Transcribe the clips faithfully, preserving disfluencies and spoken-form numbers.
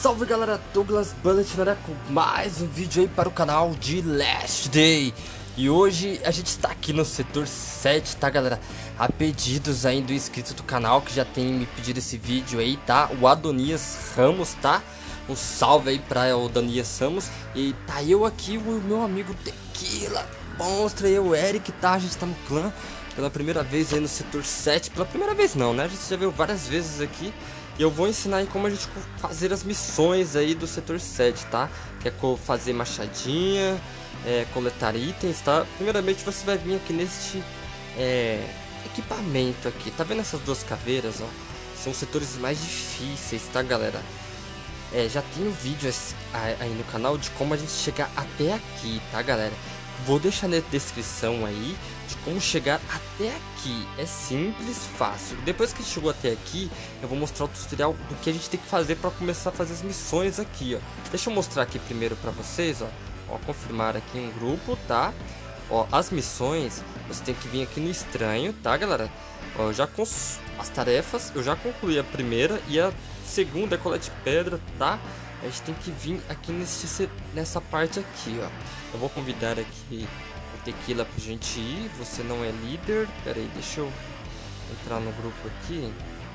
Salve galera, Douglas Bullet né, com mais um vídeo aí para o canal de Last Day. E hoje a gente está aqui no setor sete, tá galera? A pedidos aí do inscrito do canal que já tem me pedido esse vídeo aí, tá? O Adonias Ramos, tá? Um salve aí para o Adonias Ramos. E tá eu aqui, o meu amigo Tequila Monstro e o Eric, tá? A gente tá no clã pela primeira vez aí no setor sete. Pela primeira vez não, né? A gente já veio várias vezes aqui. E eu vou ensinar aí como a gente fazer as missões aí do setor sete, tá? Que é fazer machadinha, é, coletar itens, tá? Primeiramente você vai vir aqui neste é, equipamento aqui. Tá vendo essas duas caveiras, ó? São os setores mais difíceis, tá galera? É, já tem um vídeo aí no canal de como a gente chegar até aqui, tá galera? Vou deixar na descrição aí de como chegar até aqui. É simples, fácil. Depois que chegou até aqui, eu vou mostrar o tutorial do que a gente tem que fazer para começar a fazer as missões aqui, ó. Deixa eu mostrar aqui primeiro para vocês, ó. Ó, confirmar aqui um grupo, tá? Ó, as missões, você tem que vir aqui no estranho, tá, galera? Ó, eu já cons... as tarefas, eu já concluí a primeira e a segunda é colete pedra, tá? A gente tem que vir aqui nesse, nessa parte aqui, ó. Eu vou convidar aqui o Tequila pra gente ir. Você não é líder. Pera aí, deixa eu entrar no grupo aqui.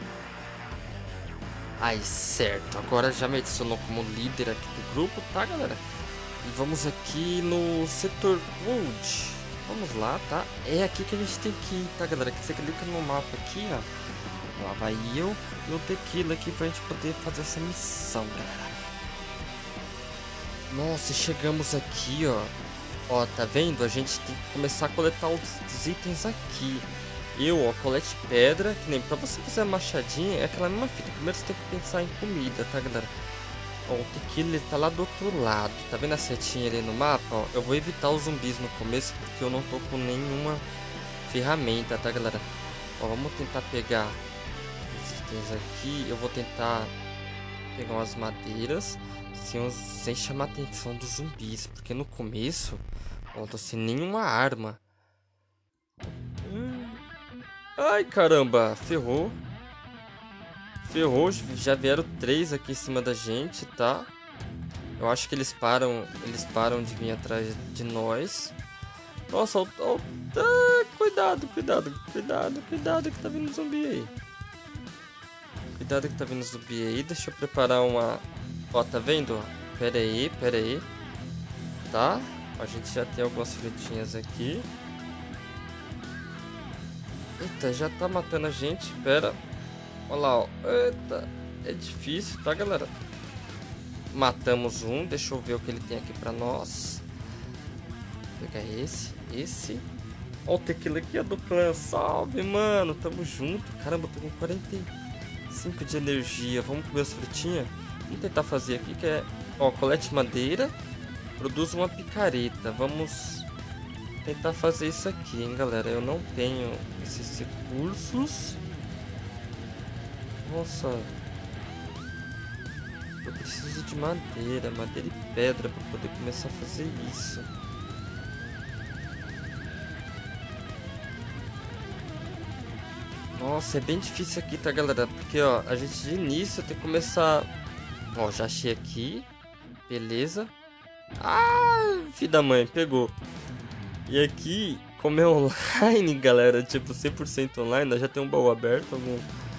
Aí, certo. Agora já me adicionou como líder aqui do grupo, tá, galera? E vamos aqui no setor Wood. Vamos lá, tá? É aqui que a gente tem que ir, tá, galera? Que você clica no mapa aqui, ó. Lá vai eu e o Tequila aqui pra gente poder fazer essa missão, galera. Nossa, chegamos aqui, ó. Ó, tá vendo? A gente tem que começar a coletar os itens aqui. Eu, ó, colete pedra. Que nem pra você fazer a machadinha, é aquela mesma fita. Primeiro você tem que pensar em comida, tá, galera? Ó, o Tequila, ele tá lá do outro lado. Tá vendo a setinha ali no mapa? Ó, eu vou evitar os zumbis no começo, porque eu não tô com nenhuma ferramenta, tá, galera? Ó, vamos tentar pegar os itens aqui. Eu vou tentar pegar umas madeiras sem, sem chamar a atenção dos zumbis, porque no começo eu não tô sem nenhuma arma. Hum. Ai caramba, ferrou. Ferrou, já vieram três aqui em cima da gente, tá? Eu acho que eles param, eles param de vir atrás de nós. Nossa, ó, ó, ah, cuidado, cuidado, cuidado, cuidado que tá vindo zumbi aí. Cuidado que tá vindo zumbi aí, deixa eu preparar uma... Ó, tá vendo? Pera aí, pera aí. Tá? A gente já tem algumas frutinhas aqui. Eita, já tá matando a gente. Pera. Olha lá, ó. Eita. É difícil, tá, galera? Matamos um. Deixa eu ver o que ele tem aqui pra nós. Vou pegar esse. Esse. Ó, o Tequila aqui é do clã. Salve, mano. Tamo junto. Caramba, eu tô com quarenta e cinco de energia. Vamos comer as frutinhas? Vamos tentar fazer aqui que é, ó, colete madeira, produz uma picareta. Vamos tentar fazer isso aqui, hein, galera. Eu não tenho esses recursos. Nossa, eu preciso de madeira, madeira e pedra para poder começar a fazer isso. Nossa, é bem difícil aqui, tá, galera? Porque, ó, a gente de início tem que começar... Ó, já achei aqui. Beleza. Ah, filho da mãe, pegou. E aqui, como é online, galera, tipo cem por cento online, nós já tem um baú aberto. Algum...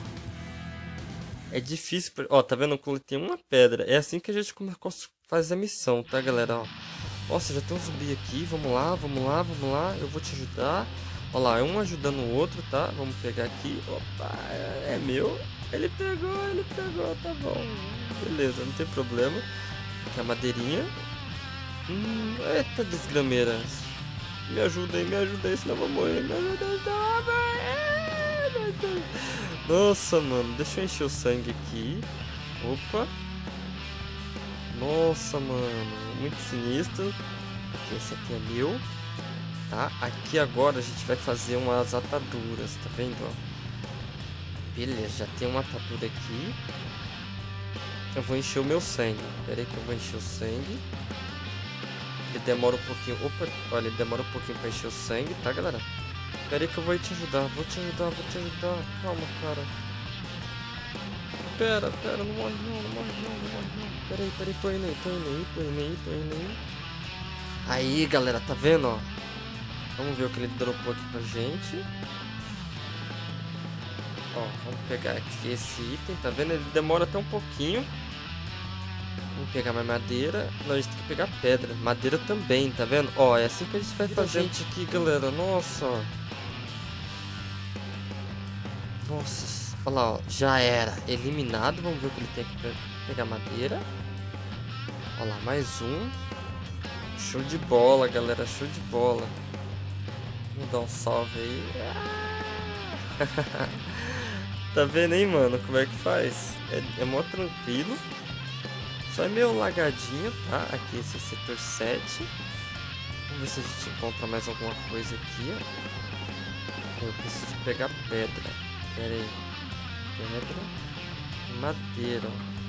É difícil. Ó, tá vendo? Eu coletei uma pedra. É assim que a gente faz a missão, tá, galera? Ó. Nossa, já tem um zumbi aqui. Vamos lá, vamos lá, vamos lá. Eu vou te ajudar. Olha lá, um ajudando o outro, tá? Vamos pegar aqui. Opa, é, é meu. Ele pegou, ele pegou, tá bom. Beleza, não tem problema. Aqui a madeirinha. Hum, eita desgrameira. Me ajuda aí, me ajuda aí, senão eu vou morrer. Me ajuda aí, senão eu vou morrer. Nossa, mano, deixa eu encher o sangue aqui. Opa. Nossa, mano, muito sinistro. Aqui, esse aqui é meu. Tá? Aqui agora a gente vai fazer umas ataduras, tá vendo? Ó? Beleza, já tem uma atadura aqui. Eu vou encher o meu sangue. Pera aí que eu vou encher o sangue. Ele demora um pouquinho. Opa, olha, ele demora um pouquinho pra encher o sangue, tá, galera? Pera aí que eu vou te ajudar. Vou te ajudar, vou te ajudar. Calma, cara. Pera, pera, não morre não, não morre não, não morre não. Peraí, peraí, tô indo aí, tô indo aí, tô indo aí, tô indo aí. Aí, galera, tá vendo, ó? Vamos ver o que ele dropou aqui pra gente. Ó, vamos pegar aqui esse item, tá vendo? Ele demora até um pouquinho. Vamos pegar mais madeira. Não, a gente tem que pegar pedra. Madeira também, tá vendo? Ó, é assim que a gente vai fazer gente aqui, galera. Nossa, ó. Nossa, olha lá, ó. Já era. Eliminado. Vamos ver o que ele tem aqui pra pegar madeira. Olha lá, mais um. Show de bola, galera. Show de bola. Vamos dar um salve aí. Tá vendo aí, mano, como é que faz? É, é mó tranquilo. Só é meio lagadinho, tá? Aqui esse setor sete. Vamos ver se a gente encontra mais alguma coisa aqui, ó. Eu preciso pegar pedra. Pera aí. Pedra e madeira,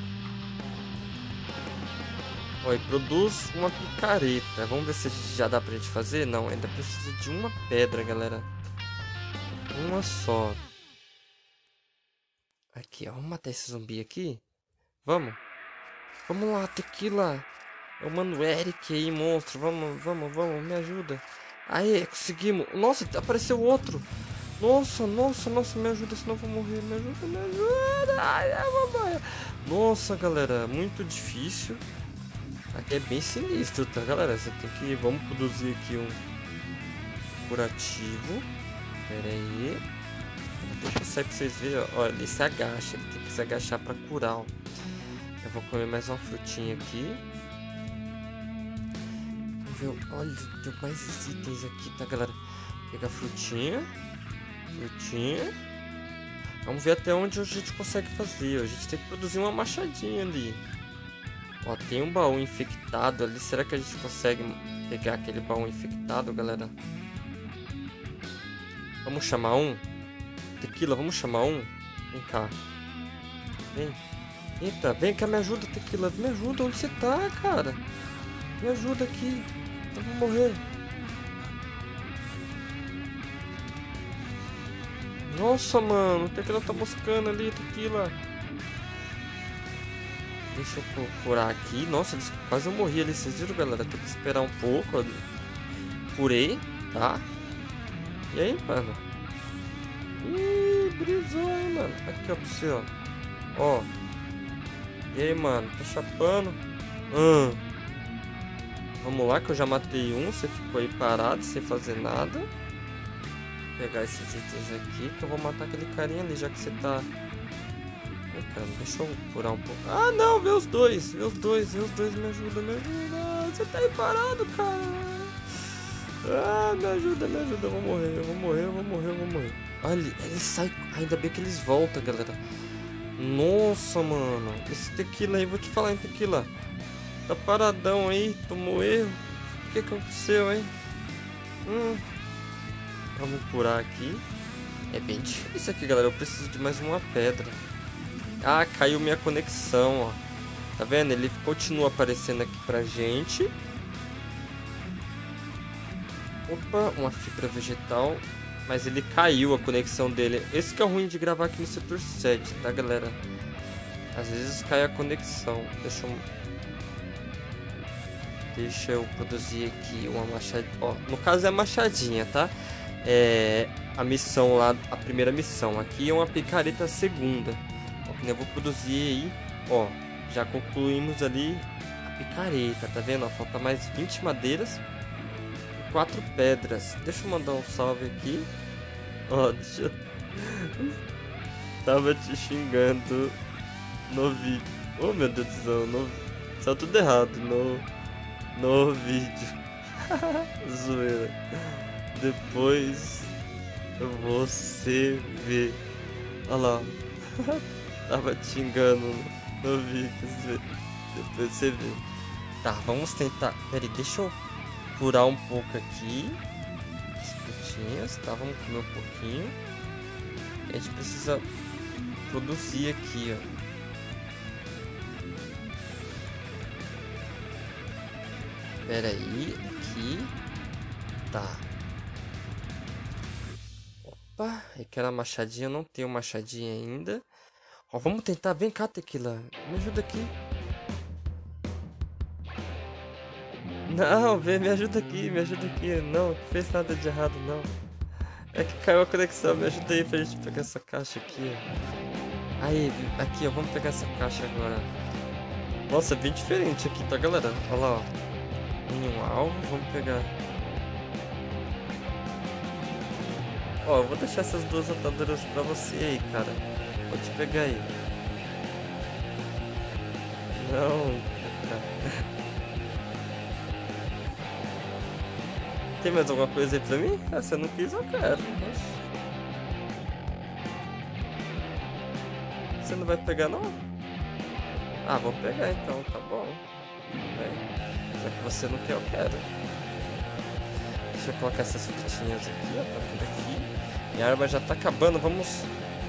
ó. Ó, e produz uma picareta. Vamos ver se já dá pra gente fazer? Não, ainda precisa de uma pedra, galera. Uma só. Aqui, ó. Vamos matar esse zumbi aqui. Vamos. Vamos lá, tequila. É o Mano Eric aí, monstro. Vamos, vamos, vamos. Me ajuda. Aê, conseguimos. Nossa, apareceu outro. Nossa, nossa, nossa. Me ajuda, senão eu vou morrer. Me ajuda, me ajuda. Ai, ai, mamãe. Nossa, galera. Muito difícil. Aqui é bem sinistro, tá, galera? Você tem que... Vamos produzir aqui um curativo. Pera aí. Deixa eu sair pra vocês verem. Olha, ele se agacha. Ele tem que se agachar pra curar, ó. Eu vou comer mais uma frutinha aqui. Vamos ver. Olha, tem mais itens aqui, tá, galera? Pegar frutinha. Frutinha. Vamos ver até onde a gente consegue fazer. A gente tem que produzir uma machadinha ali. Ó, tem um baú infectado ali. Será que a gente consegue pegar aquele baú infectado, galera? Vamos chamar um? Tequila, vamos chamar um? Vem cá. Vem. Eita, vem cá, me ajuda, Tequila. Me ajuda, onde você tá, cara? Me ajuda aqui. Eu vou morrer. Nossa, mano. O Tequila tá moscando ali, Tequila. Deixa eu procurar aqui. Nossa, quase eu morri ali. Vocês viram, galera? Tem que esperar um pouco. Curei, tá? E aí, mano? Ih, brisou, hein, mano? Aqui, ó, pra você, ó. Ó. E aí, mano? Tá chapando? Hum. Vamos lá, que eu já matei um. Você ficou aí parado, sem fazer nada. Vou pegar esses itens aqui, que eu vou matar aquele carinha ali, já que você tá... Ai, cara, deixa eu curar um pouco. Ah, não, vê os dois. Vê os dois, vê os dois. Me ajuda, me ajuda. Você tá aí parado, cara. Ah, me ajuda, me ajuda. Eu vou morrer, eu vou morrer, eu vou morrer, eu vou morrer. Olha, ele sai. Ainda bem que eles voltam, galera. Nossa, mano. Esse Tequila aí, vou te falar, hein, Tequila. Tá paradão aí, tomou erro. O que aconteceu, hein? Hum. Vamos curar aqui. É bem difícil aqui, galera. Eu preciso de mais uma pedra. Ah, caiu minha conexão, ó. Tá vendo? Ele continua aparecendo aqui pra gente. Opa, uma fibra vegetal. Mas ele caiu a conexão dele. Esse que é o ruim de gravar aqui no setor sete, tá, galera? Às vezes cai a conexão. Deixa eu... Deixa eu produzir aqui uma machadinha. Ó, no caso é a machadinha, tá? É a missão lá, a primeira missão. Aqui é uma picareta segunda. Ó, que eu vou produzir aí. Ó, já concluímos ali a picareta, tá vendo? Ó, falta mais vinte madeiras. Quatro pedras. Deixa eu mandar um salve aqui. Ó, oh, deixa eu... Tava te xingando no vídeo. Oh, meu Deus do céu, no... Saiu tudo errado no, no vídeo. Zoeira. Depois você vê. Olha lá. Tava te xingando no vídeo. Depois você vê. Tá, vamos tentar. Pera aí, deixa eu curar um pouco aqui as frutinhas, tá? Vamos comer um pouquinho. A gente precisa produzir aqui, ó. Pera aí, aqui. Tá. Opa, eu quero a machadinha, eu não tenho machadinha ainda. Ó, vamos tentar, vem cá, Tequila. Me ajuda aqui. Não, vem, me ajuda aqui, me ajuda aqui. Não, não fez nada de errado, não. É que caiu a conexão, me ajuda aí pra gente pegar essa caixa aqui. Aí, aqui, ó, vamos pegar essa caixa agora. Nossa, é bem diferente aqui, tá, galera? Olha lá, ó. Nenhum alvo, vamos pegar. Ó, eu vou deixar essas duas ataduras pra você aí, cara. Pode pegar aí. Não, cara. Tem mais alguma coisa aí pra mim? Ah, você não quis, eu quero. Nossa. Você não vai pegar, não? Ah, vou pegar então, tá bom. Bem, já que você não quer, eu quero. Deixa eu colocar essas frutinhas aqui, ó, tá tudo aqui. Minha arma já tá acabando, vamos...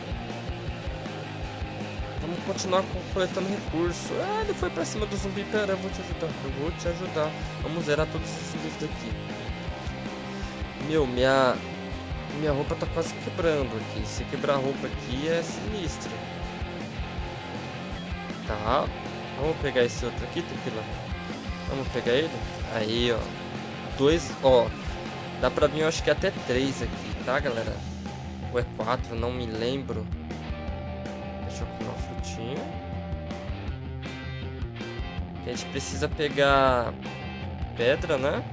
Vamos continuar coletando recurso. Ah, ele foi pra cima do zumbi, pera, eu vou te ajudar. Eu vou te ajudar. Vamos zerar todos os zumbis daqui. Meu, minha... Minha roupa tá quase quebrando aqui. Se quebrar a roupa aqui é sinistro. Tá. Vamos pegar esse outro aqui, Tequila. Vamos pegar ele. Aí, ó. Dois, ó. Dá pra vir, eu acho que até três aqui, tá, galera? Ou é quatro, não me lembro. Deixa eu comer uma frutinha. A gente precisa pegar pedra, né?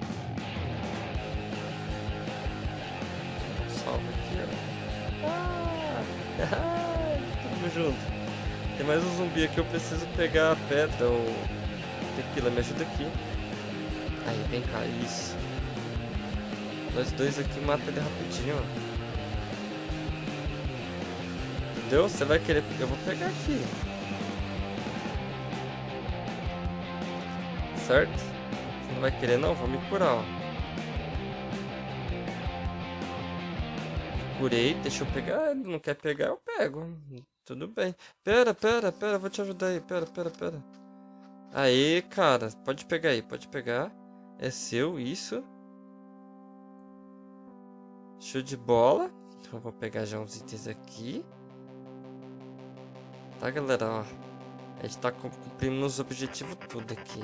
Salva aqui, ó. Ah, tudo junto. Tem mais um zumbi aqui, eu preciso pegar a pedra. Ou... Tequila, me ajuda aqui. Aí, vem cá, isso. Nós dois aqui matam ele rapidinho, ó. Entendeu? Você vai querer... Eu vou pegar aqui. Certo? Você não vai querer não? Vou me curar, ó. Me curei, deixa eu pegar. Ele não quer pegar, eu pego. Tudo bem. Pera, pera, pera, vou te ajudar aí. Pera, pera, pera. Aí, cara. Pode pegar aí, pode pegar. É seu, isso. Show de bola. Então eu vou pegar já uns itens aqui. Tá, galera, ó. A gente tá cumprindo os objetivos tudo aqui.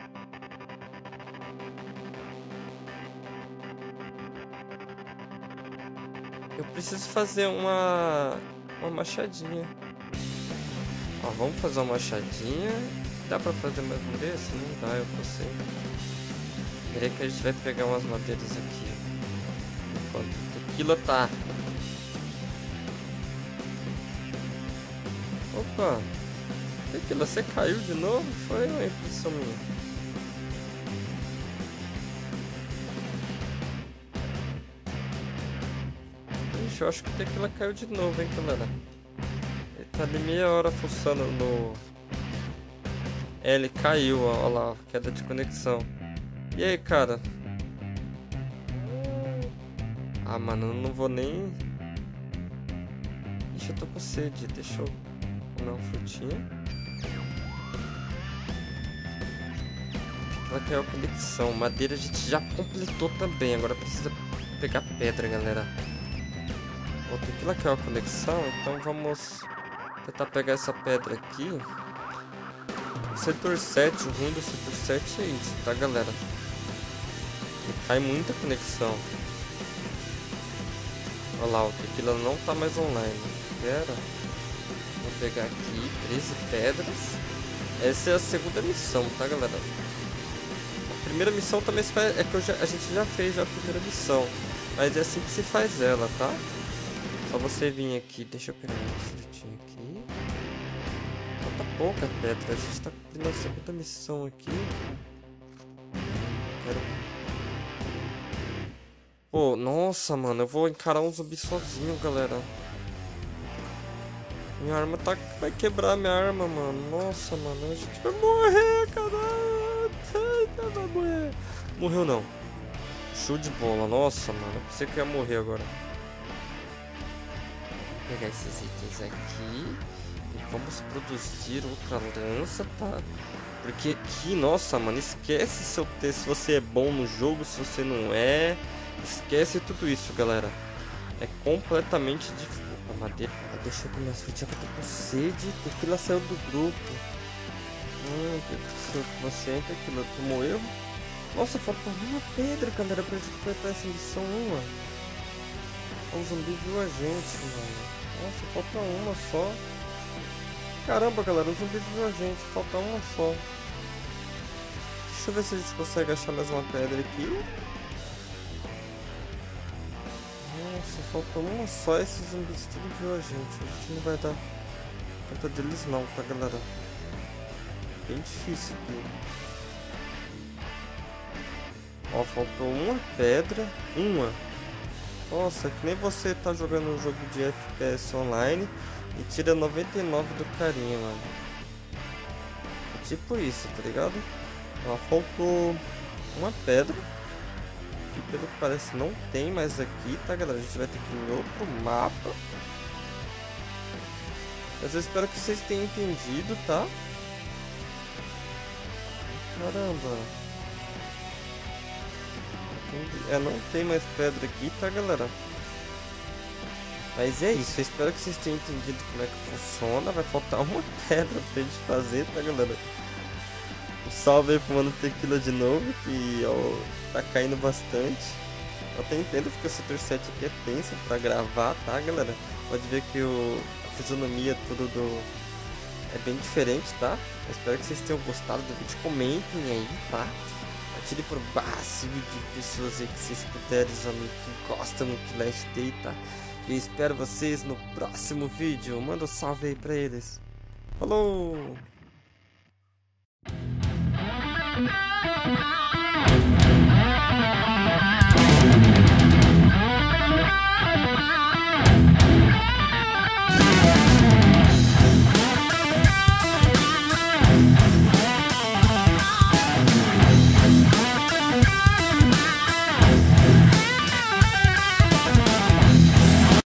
Eu preciso fazer uma... Uma machadinha. Ó, vamos fazer uma machadinha. Dá pra fazer mais um desse? Não dá, eu tô sem. Peraí que a gente vai pegar umas madeiras aqui. Enquanto o Tequila tá. Opa! Tequila, você caiu de novo? Foi uma impressão minha. Ixi, eu acho que o Tequila caiu de novo, hein, galera? Ele tá ali meia hora fuçando no... É, ele caiu, ó, ó lá, queda de conexão. E aí, cara? Ah, mano, eu não vou nem... Ixi, eu tô com sede, deixa eu comer uma frutinha. Ela caiu a conexão, madeira a gente já completou também, agora precisa pegar pedra, galera. Ó, Tequila caiu a conexão, então vamos tentar pegar essa pedra aqui. Setor sete, o ruim do setor sete é isso, tá, galera? Cai muita conexão. Olha lá, o Tequila não tá mais online. Pera. Vou pegar aqui treze pedras. Essa é a segunda missão, tá, galera? A primeira missão também se faz... É que eu já... a gente já fez já a primeira missão. Mas é assim que se faz ela, tá? Só você vir aqui. Deixa eu pegar uma frutinha aqui. Falta pouca pedra. A gente tá cumprindo a segunda missão aqui. Quero... Pô, nossa, mano. Eu vou encarar um zumbi sozinho, galera. Minha arma tá... vai quebrar minha arma, mano. Nossa, mano. A gente vai morrer, caralho. Vai morrer. Morreu não. Show de bola. Nossa, mano. Eu pensei que ia morrer agora. Vou pegar esses itens aqui. E vamos produzir outra lança, tá? Porque aqui, nossa, mano. Esquece seu texto. Se você é bom no jogo, se você não é. Esquece tudo isso, galera. É completamente difícil. A madeira. Deixa eu comer as frutinhas que eu tô com sede. Tequila saiu do grupo. Hum, o que aconteceu com você, hein, Tequila? Tu morreu? Nossa, falta uma pedra, galera, pra gente completar essa missão uma. O zumbi viu a gente, mano. Nossa, falta uma só. Caramba, galera, o zumbi viu a gente. Falta uma só. Deixa eu ver se a gente consegue achar mais uma pedra aqui. Nossa, falta uma só. Esses zumbis tudo viu a gente. A gente não vai dar conta deles não, tá, galera? Bem difícil aqui. Ó, faltou uma pedra. Uma. Nossa, que nem você tá jogando um jogo de F P S online e tira noventa e nove do carinha, mano. É tipo isso, tá ligado? Ó, faltou uma pedra. E pelo que parece não tem mais aqui, tá, galera? A gente vai ter que ir em outro mapa. Mas eu espero que vocês tenham entendido, tá? Caramba. É, não tem mais pedra aqui, tá, galera? Mas é isso, eu espero que vocês tenham entendido como é que funciona. Vai faltar uma pedra pra gente fazer, tá, galera? Um salve aí pro Mano Tequila de novo, que ó, tá caindo bastante. Eu até entendo porque o setor sete aqui é tenso pra gravar, tá, galera? Pode ver que o, a fisionomia tudo do... é bem diferente, tá? Eu espero que vocês tenham gostado do vídeo. Comentem aí, tá? Tire pro máximo de pessoas aí que vocês puderem, os amigos que gostam do Last Day, tá? E eu espero vocês no próximo vídeo. Manda um salve aí pra eles. Falou!